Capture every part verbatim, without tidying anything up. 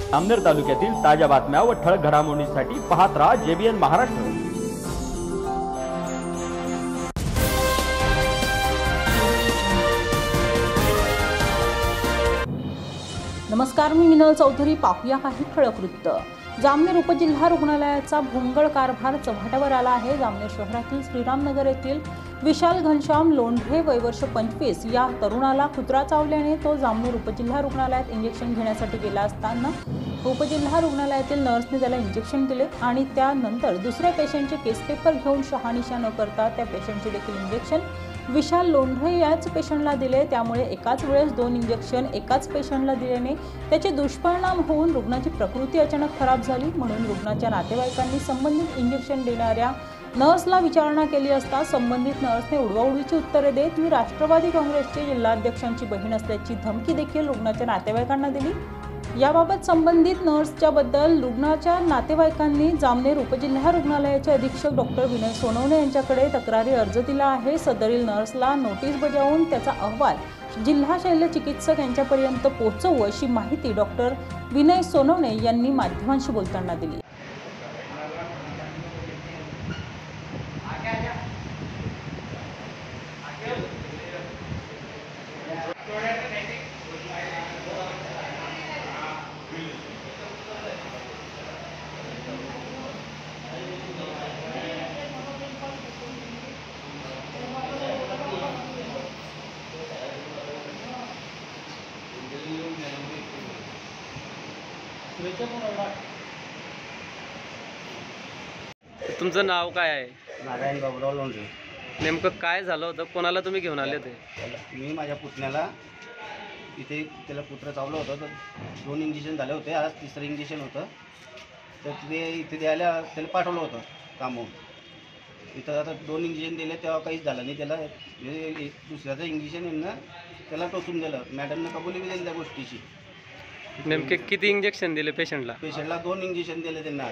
जामनेर तालुक्यातील ताज्या बातम्या व ठळक घडामोडींसाठी पाहत राहा जेबीएन महाराष्ट्र। नमस्कार, मी मिनल चौधरी। पाहूया काही ठळक वृत्त। जामनेर उपजिल्हा रुग्णालयाचा भोंगळ कारभार चव्हाट्यावर आला आहे। जामनेर शहरातील श्रीरामनगर येथील विशाल घनश्याम लोंढे वय वर्ष पंचवीस या तरुणाला कुत्रा चावल्याने तो जामनेर उपजिल्हा रुग्णालयात इंजेक्शन घेण्यासाठी गेला असताना उपजिल्हा रुग्णालयातील नर्सने त्याला इंजेक्शन दिले आणि त्यानंतर दुसऱ्या पेशंटचे केस पेपर घेऊन शहानिशा न करता त्या पेशंटचे देखील इंजेक्शन विशाल लोंढे याच पेशंटला दिले। त्यामुळे एकाच वेळेस दोन इंजेक्शन एकाच पेशंटला दिल्याने त्याचे दुष्परिणाम होऊन रुग्णाची प्रकृती अचानक खराब झाली। म्हणून रुग्णाच्या नातेवाईकांनी संबंधित इंजेक्शन देणाऱ्या नर्सला विचारणा केली असता संबंधित नर्सने उडवाउडवीची उत्तरे देत मी राष्ट्रवादी काँग्रेसचे जिल्हाध्यक्षांची बहीण असल्याची धमकी देखील रुग्णाच्या नातेवाईकांना दिली। याबाबत संबंधित नर्सच्या बद्दल रुग्णाच्या नातेवाईकांनी जामनेर उपजिल्हा रुग्णालयाचे अधीक्षक डॉक्टर विनय सोनवणे यांच्याकडे तक्रारी अर्ज दिला आहे। सदरील नर्सला नोटीस बजावून त्याचा अहवाल जिल्हा शल्य चिकित्सक यांच्यापर्यंत पोहोचवू अशी माहिती डॉक्टर विनय सोनवणे यांनी माध्यमांशी बोलताना दिली। तुमचं नाव काय आहे? नारायण बाबूराव लोंढे। नेमकं काय झालं होतं? कोणाला तुम्ही घेऊन आले होते? मी माझ्या पुतण्याला इथे त्याला कुत्रं चावलं होतं, तर दोन इंजेक्शन झाले होते। आज तिसरं इंजेक्शन होतं, तर ते इथे द्यायला त्याला पाठवलं होतं कामून। इथं आता दोन इंजेक्शन दिले तेव्हा काहीच झालं नाही त्याला। दुसऱ्याचं इंजेक्शन यांना त्याला टोचून दिलं। मॅडमनं कबुली बी दिली त्या गोष्टीची। नेमके किती इंजेक्शन दिले पेशंटला? पेशंटला दोन इंजेक्शन दिले त्यांना।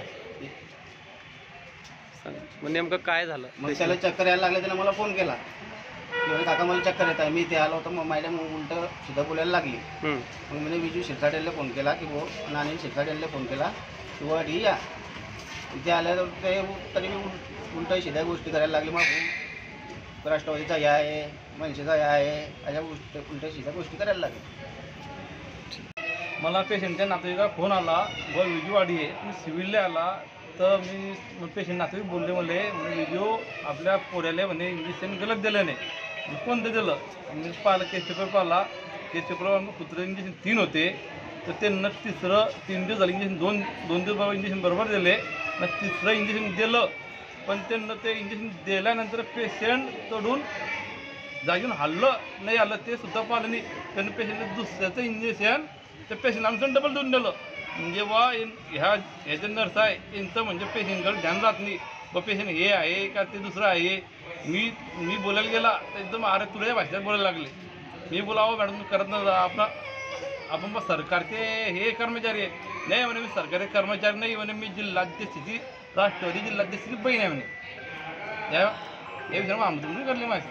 मग नेमकं काय झालं? मग त्याला चक्कर यायला लागले, त्याने मला फोन केला की काका मला चक्कर येत आहे। मी ते आलो होतो, मग मॅडम उलट सुद्धा बोलायला लागली। मग मी विजू शिरसाट्याला फोन केला की वो अनिल शिरसाट्याला फोन केला की वो डी या इथे आल्यावर ते तरी मी उलट शिध्या गोष्टी करायला लागली। मग राष्ट्रवादीचा या आहे, मनसेचा या आहे, अशा गोष्टी उलट शिध्या गोष्टी करायला लागली। मला पेशंटच्या नातेवाईका फोन आला, व विजूवाडी आहे, मी सिव्हिलला आला तर मी पेशंट नातेवाईक बोलले मले विजू आपल्या पोऱ्याला म्हणे इंजेक्शन गलत दिलं नाही। मी कोणतं दिलं? मी पाहिलं केस पेपर पाहिला, केस पेपरवर कुत्रं इंजेक्शन तीन होते, तर त्यांना तिसरं तीन दिवस झालं इंजेक्शन दोन दोन दिवस बाबा इंजेक्शन बरोबर दिले ना, तिसरं इंजेक्शन दिलं पण त्यांना ते इंजेक्शन दिल्यानंतर पेशंट तडून जागून हल्लं नाही आलं ते सुद्धा पाहिलं नाही। त्यांनी पेशंटला दुसऱ्याचं इंजेक्शन त्या पेशंट आमचं डबल देऊन दिलं। जेव्हा ह्या ह्याचे नर्स आहे यांचं म्हणजे पेशंटकडे ध्यान राहत नाही, व पेशंट हे आहे का ते दुसरं आहे। मी मी बोलायला गेला तर एकदम अरे तुला भाषेत बोलायला लागले। मी बोलावं मॅडम करत नाही आपण आपण बस सरकारचे हे कर्मचारी आहे नाही म्हणे, मी सरकारी कर्मचारी नाही म्हणे, मी जिल्हाध्यक्षाची राष्ट्रवादी जिल्हाध्यक्षाची बहीण आहे म्हणे। या हे विषय आमचं करली माहिती।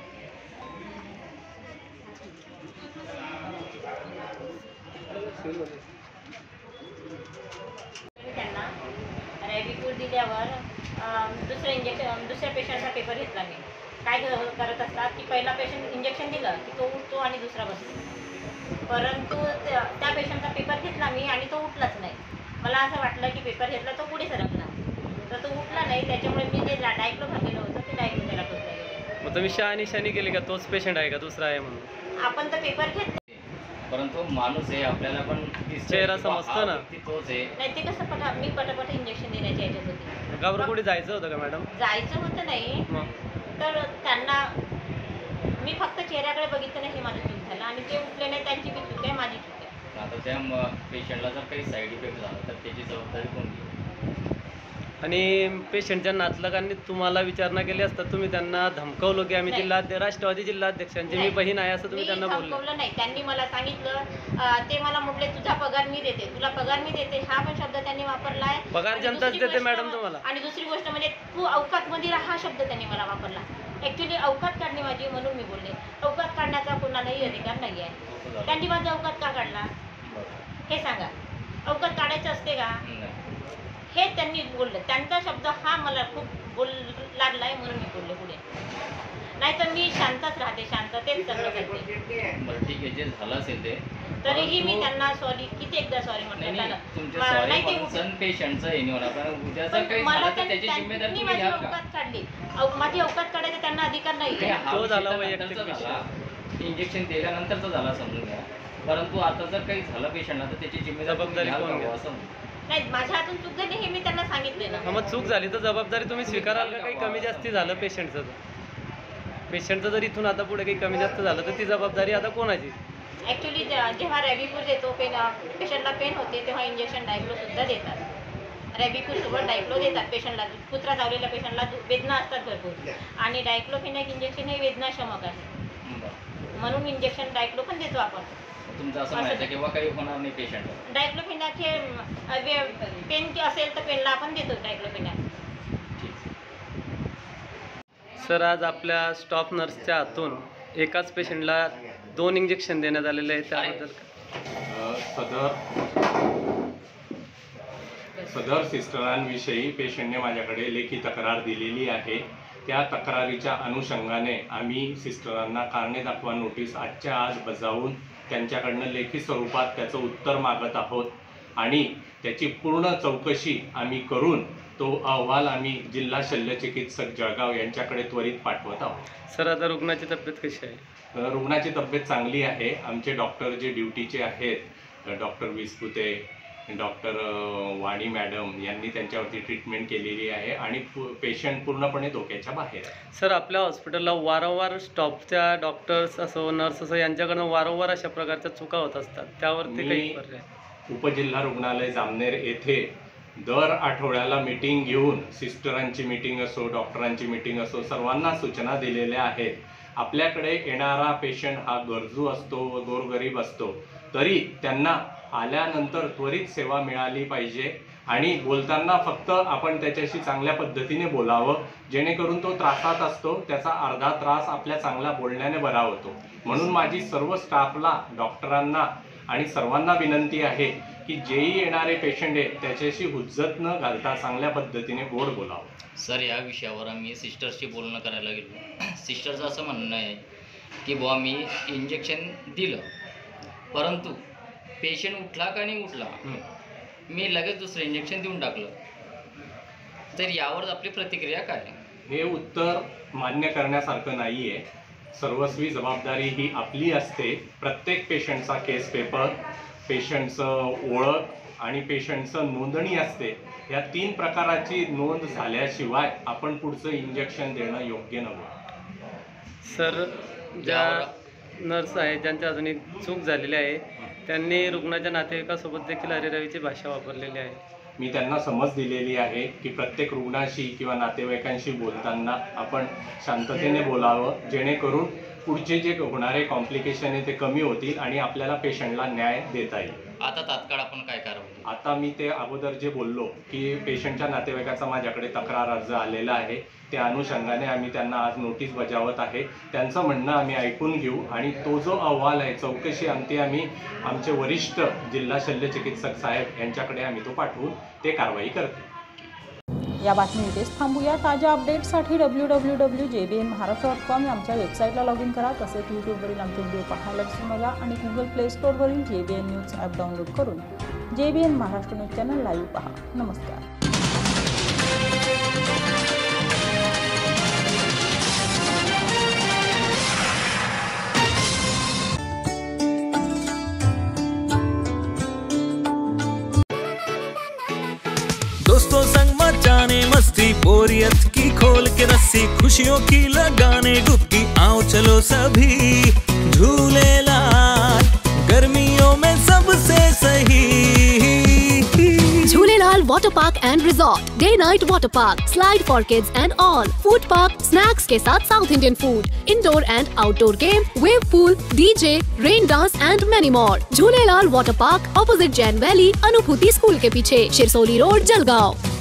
त्यांना रॅबिक्यूर दिल्यावर दुसऱ्या इंजेक्शन दुसऱ्या पेशंटचा पेपर घेतला मी। काय करत असतात की पहिला पेशंट इंजेक्शन दिलं की तो उठतो आणि दुसरा बसतो, परंतु त्या पेशंटचा पेपर घेतला मी आणि तो उठलाच नाही। मला असं वाटलं की पेपर घेतला तो पुढे सरकला, तर तो उठला नाही। त्याच्यामुळे मी जे डायक्लो भरलेलं होतं ते डायक्लो त्याला टोचलं गेलं। मग तुम्ही शहानिशानी केली का तोच पेशंट आहे का दुसरा आहे म्हणून? आपण तर पेपर घेतले, परंतु माणूस आहे आपल्याला पण चेहरा समजतो ना, तोच आहे नाही। ते कसं पटा मी पटापट इंजेक्शन देण्याची याच्यात होती। गावावर कुठे जायचं होतं का मॅडम? जायचं होतं नाही, तर त्यांना मी फक्त चेहऱ्याकडे बघितलं नाही, हे माझं चूक झालं आणि ते उठले नाही त्यांची बी चूक आहे, माझी चूक आहे। आता त्या पेशंटला जर काही साईड इफेक्ट झाला तर त्याची जबाबदारी कोण घेईल? आणि पेशंटच्या नातलगांनी तुम्हाला विचारणा केली असता तुम्ही त्यांना धमकवलं की आम्ही जिल्हा राष्ट्रवादी जिल्हाध्यक्षांची मी बहीण आहे असं तुम्ही त्यांना बोलले? धमकवलं नाही, त्यांनी मला सांगितलं ते मला म्हटले तुझा पगार मी देते, तुला पगार मी देते, हा पण शब्द त्यांनी वापरलाय। पगार जनताच देते मॅडम तुम्हाला। आणि दुसरी गोष्ट म्हणजे तू अवकात मध्ये राहा हा शब्द त्यांनी मला वापरला। ऍक्च्युली अवकात काढणे माझी म्हणून मी बोलले, अवकात काढण्याचा कोणालाही अधिकार नाही आहे। त्यांनी माझा अवकात का काढला हे सांगा। अवकाश काढायचं असते का? हे त्यांनी बोललं. त्यांचा शब्द हा मला खूप बोल लागलाय म्हणून मी बोलले पुढे. नाहीतर मी शांतच राहते, शांततेत सगळं करते. बरं ठीक आहे, जे झालं असेल ते तरीही मी त्यांना सॉरी किती एकदा सॉरी नाही म्हटलं. नाही, तुमच्या सॉरी म्हणून पेशंटचं हे नाही होणार, पण उद्याचं काही मला झालं तर त्याची त्यां- जिम्मेदारी त्यांनी तुम्ही माझी घ्याल का? अवकाश काढली. अव- माझी अवकाश काढायचा त्यांना अधिकार नाही. नाही, हा तो विषय झाला तर वैयक्तिक नंतरचा विषय. झाला, इंजेक्शन दिल्यानंतरचा झाला समजून घ्या. परंतु आता जर काही झालं पेशंटला तर त्याची जिम्मेदारी तुम्ही जबाबदारी घ्याल कोण का घ्याल? असं म्हणतो. नाही, माझ्या हातून चूक झाली हे मी त्यांना सांगितले ना. हा, मग चूक झाली तर जबाबदारी तुम्ही स्वीकाराल का? काही कमी जास्ती झालं पेशंटचं तर पेशंटचं जर इथून आता पुढे काही कमी जास्त झालं तर ती जबाबदारी आता कोणाची? ॲक्च्युली जेव्हा रॅबिपूर देतो पेन पेशंटला पेन होते तेव्हा इंजेक्शन डायक्लोसुद्धा देतात. रॅबिपूरसोबत डायक्लो देतात पेशंटला. कुत्रा चावलेल्या पेशंटला वेदना असतात भरपूर आणि डायक्लोफिनॅक इंजेक्शन हे वेदनाशमक आहे, बरं. म्हणून इंजेक्शन डायक्लो पण देतो आपण. तुमचं असं म्हणायचं किंवा काही होणार नाही पेशंट. डायक्लोफिनॅक हे पेन असेल तर पेनला आपण देतो डायक्लोफिनॅक. सर, आज आपल्या स्टाफ नर्सच्या हातून एकाच पेशंटला दोन इंजेक्शन देण्यात आलेले आहे, त्याबद्दल अ, सदर सदर सिस्टरांविषयी पेशंटने माझ्याकडे लेखी तक्रार दिलेली आहे. त्या तक्रारीच्या अनुषंगाने आम्ही सिस्टरांना कारणे दाखवा नोटीस आजच्या आज बजावून त्यांच्याकडनं लेखी स्वरूपात त्याचं उत्तर मागत आहोत आणि त्याची पूर्ण चौकशी आम्ही करून तो अहवाल आम्ही जिल्हा शल्यचिकित्सक जळगाव यांच्याकडे त्वरित पाठवत आहोत. सर, आता रुग्णाची तब्येत कशी आहे? अ, रुग्णाची तब्येत चांगली आहे. आमचे डॉक्टर जे ड्युटीचे आहेत, doctor Vispute, doctor Vani madam यांनी त्यांच्यावरती ट्रीटमेंट केलेली आहे आणि पेशंट पूर्णपणे धोक्याच्या बाहेर आहे. सर, आपल्या हॉस्पिटलला वारंवार स्टॉफच्या डॉक्टर्स असो नर्स असो यांच्याकडनं वारंवार अशा प्रकारच्या चुका होत असतात, त्यावरती काही मी पर्याय? उपजिल्हा रुग्णालय जामनेर येथे दर आठवड्याला मीटिंग घेऊन सिस्टरांची मीटिंग असो, डॉक्टरांची मीटिंग असो, सर्वांना सूचना दिलेल्या आहेत. आपल्याकडे येणारा पेशंट हा गरजू असतो व गोरगरीब असतो, तरी त्यांना आल्यानंतर त्वरित सेवा मिळाली पाहिजे आणि बोलताना फक्त आपण त्याच्याशी चांगल्या पद्धतीने बोलावं, जेणेकरून तो त्रासात असतो त्याचा अर्धा त्रास आपल्या चांगल्या बोलण्याने बरा होतो. म्हणून माझी सर्व स्टाफला, डॉक्टरांना आणि सर्वांना विनंती आहे की जेही येणारे पेशंट आहे त्याच्याशी हुज्जत न घालता चांगल्या पद्धतीने गोड बोलावं. सर, या विषयावर आम्ही सिस्टरशी बोलणं करायला गेलो. सिस्टरचं असं म्हणणं आहे की बुवा मी इंजेक्शन दिलं, परंतु पेशंट उठला का नाही उठला, मी लगेच दुसरं इंजेक्शन देऊन टाकलं. तर यावर आपली प्रतिक्रिया काय? हे उत्तर मान्य करण्यासारखं नाही आहे. सर्वस्वी जबाबदारी ही आपली असते. प्रत्येक पेशंटचा केस पेपर, पेशंटचं ओळख आणि पेशंटचं नोंदणी असते. या तीन प्रकाराची नोंद झाल्याशिवाय आपण पुढचं इंजेक्शन देणं योग्य नव्हे. सर, ज्या नर्स आहे ज्यांच्या अजून एक चूक झालेली आहे त्यांनी रुग्णाच्या नातेवाईकासोबत देखील अरेरावीची भाषा वापरलेली आहे. मी त्यांना समज दिलेली आहे की प्रत्येक रुग्णाशी किंवा नातेवाईकांशी बोलताना आपण शांततेने बोलावं, जेणेकरून पुढचे जे होणारे कॉम्प्लिकेशन आहे ते कमी होतील आणि आपल्याला पेशंटला न्याय देता येईल. आता तात्काळ आपण काय करावं? आता मी ते अगोदर जे बोललो की पेशंटच्या नातेवाईकाचा माझ्याकडे तक्रार अर्ज आलेला आहे, त्या अनुषंगाने आम्ही त्यांना आज नोटीस बजावत आहे. त्यांचं म्हणणं आम्ही ऐकून घेऊ आणि तो जो अहवाल आहे, चौकशी अंती आम्ही आमचे वरिष्ठ जिल्हा शल्यचिकित्सक साहेब यांच्याकडे आम्ही तो पाठवून ते कारवाई करते. या बातमी इथेच थांबूया. ताज्या अपडेट्ससाठी W W W J B N Maharashtra dot com या आमच्या वेबसाईटला लॉग इन करा. तसेच यूट्यूबवरील आमचे व्हिडिओ पाहायला विसरू नका आणि गुगल प्ले स्टोअरवरील J B N news app download करून J B N Maharashtra news channel live पहा. नमस्कार. दोस्तों संग मचाने मस्ती, बोरियत की खोल के रस्सी, खुशियों की लगाने डुबकी, आओ चलो सभी झूलेलाल, गर्मियों में सबसे सही. Jhulelal water park and resort, day night water park, slide for kids and all, food park, snacks के साथ South Indian food, indoor and outdoor game, wave pool, DJ, rain dance and many more. Jhulelal water park, opposite Jain valley, Anubhuti school के पीछे, Shirsoli road, Jalgaon.